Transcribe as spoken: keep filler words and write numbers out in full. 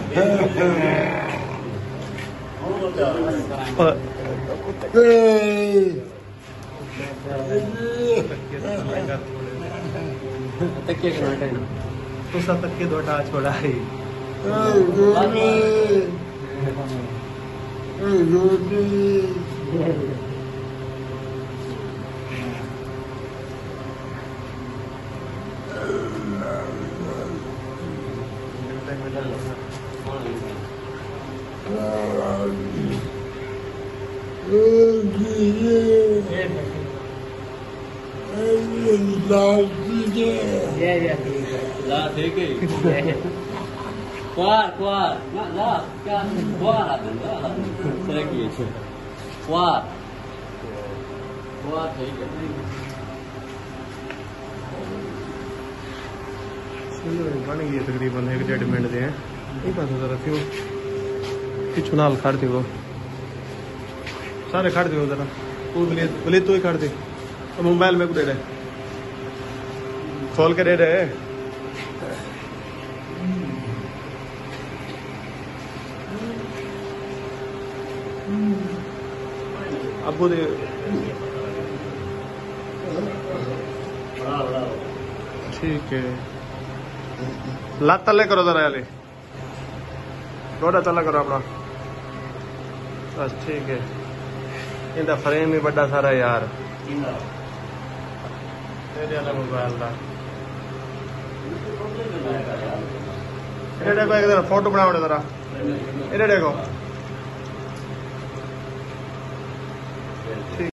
तकिए तो सब तकिए दोटा छोड़ा है ठीक है kuat kuat nak lah kan kuat lah saya gitu kuat kuat ठीक है बन गई है तकरीबन एक डेढ़ मिनट दे हैं एक पास जरा क्यों पिछू नाल खड़ दे वो सारे खड़ दे जरा तू बोले बोले तू ही खड़ दे तो मोबाइल में को दे रहे खोल के दे रहे अबू दे ठीक है लात तले करो जरा याले गोड़ा तला करो अपना बस ठीक है इनका फ्रेम भी बड़ा सारा यार तेरे वाला मोबाइल का देखो एक जरा फोटो बनाओ जरा इधर देखो